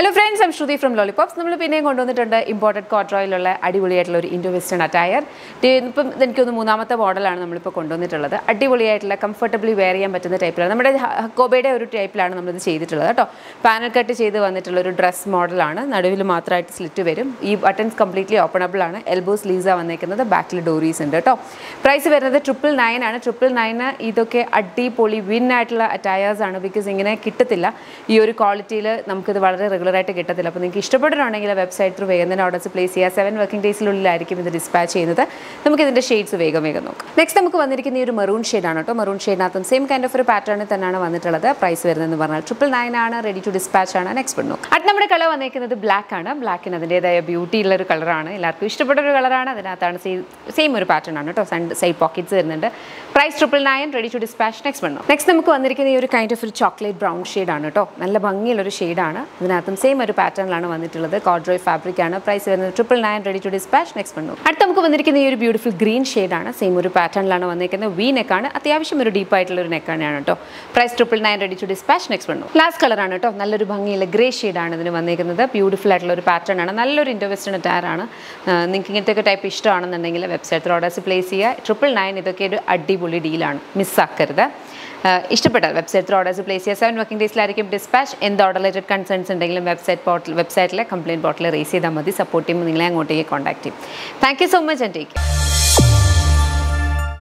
Hello friends, I'm Shruti from Lollipops. We have imported corduroy Indo-Western attire. This is the third model. Comfortably wear type. We have type. Panel cut dress model. Slit buttons completely openable. Elbow sleeves are back dories. Price is 999. 999 is win attires because this quality regular കിട്ടത്തില്ല അപ്പോൾ നിങ്ങൾക്ക് ഇഷ്ടപ്പെടുകയാണെങ്കിൽ website through വേഗം തന്നെ orders place ചെയ്യുക 7 working ഡേയ്സിനുള്ളിലായിരിക്കും ഇത് dispatch ചെയ്യുന്നത് നമുക്ക് ഇതിന്റെ ഷെയ്ഡ്സ് വേഗം നോക്കാം നെക്സ്റ്റ് നമുക്ക് വന്നിരിക്കുന്ന ഈ ഒരു മെറൂൺ ഷെയ്ഡ് ആണ് ട്ടോ മെറൂൺ ഷെയ്ഡിനകത്തും സെയിം കൈൻഡ് ഓഫ് ഒരു പാറ്റേണിൽ തന്നെയാണ് വന്നിട്ടുള്ളത് പ്രൈസ് വരുന്നത് പറഞ്ഞാൽ 999 ആണ് റെഡി ടു ഡിസ്പാച്ച് ആണ് നെക്സ്റ്റ് വന്നു അടുത്ത നമ്മുടെ കളർ വന്നിരിക്കുന്നത് ബ്ലാക്ക് ആണ് ബ്ലാക്കിന് അതിന്റേതായ ബ്യൂട്ടി ഉള്ള ഒരു കളറാണ് എല്ലാവർക്കും ഇഷ്ടപ്പെട്ട ഒരു കളറാണ് അതിനകത്താണ് സെയിം ഒരു പാറ്റേൺ ആണ് ട്ടോ സൈഡ് പോക്കറ്റ്സ് വരുന്നുണ്ട് price 999 ready to dispatch next വന്നു നെക്സ്റ്റ് നമുക്ക് വന്നിരിക്കുന്ന ഈ ഒരു കൈൻഡ് ഓഫ് ഒരു ചോക്ലേറ്റ് ബ്രൗൺ ഷെയ്ഡ് ആണ് ട്ടോ നല്ല ഭംഗിയുള്ള ഒരു ഷെയ്ഡ് ആണ് ഇതിനകത്തും സെയിം ഒരു പാറ്റേണിലാണ് വന്നിട്ടുള്ളത് corduroy fabric ആണ് പ്രൈസ് വരുന്നത് 999 റെഡി ടു ഡിസ്പാച്ച് നെക്സ്റ്റ് വന്നു അടുത്ത നമുക്ക് വന്നിരിക്കുന്ന ഈ ഒരു ബ്യൂട്ടിഫുൾ ഗ്രീൻ ഷെയ്ഡ് ആണ് സെയിം ഒരു പാറ്റേണിലാണ് വന്നിരിക്കുന്നത് വി നെക്ക് ആണ് അത്യാവശ്യം ഒരു ഡീപ്പ് ആയിട്ടുള്ള ഒരു നെക്ക് ആണ് ട്ടോ price 999 ready to dispatch next വന്നു ലാസ്റ്റ് കളർ ആണ് ട്ടോ നല്ലൊരു ഭംഗിയുള്ള ഗ്രേ ഷെയ്ഡ് ആണ് ഇതിന് വന്നിരിക്കുന്നത് ബ്യൂട്ടിഫുൾ ആയിട്ടുള്ള ഒരു പാറ്റേൺ ആണ് നല്ലൊരു ഇൻഡോ-വെസ്റ്റേൺ അറ്റയർ ആണ് നിങ്ങൾക്ക് ഇങ്ങനത്തെ ടൈപ്പ് ഇഷ്ടമാണെന്നുണ്ടെങ്കിൽ വെബ്സൈറ്റിൽ ഓർഡേഴ്സ് പ്ലേസ് ചെയ്യുക 999 ഇതൊക്കെ ഒരു അടിപൊളി ഡീലാണ് മിസ്സാക്കരുത് ഇഷ്ടപ്പെട്ടാൽ വെബ്സൈറ്റിൽ ഓർഡേഴ്സ് പ്ലേസ് ചെയ്യുക 7 വർക്കിംഗ് ഡേയ്സിലായിരിക്കും ഡിസ്പാച്ച് എന്ത് ഓർഡർ റിലേറ്റഡ് കൺസേൺസ് ഉണ്ടെങ്കിലും വെബ്സൈറ്റിലെ കംപ്ലയിൻറ്റ് പോർട്ടലിൽ റേസ് ചെയ്താൽ മതി സപ്പോർട്ട് ചെയ്യുമ്പോൾ നിങ്ങളെ അങ്ങോട്ടേക്ക് കോൺടാക്ട് ചെയ്യും thank you so much and take care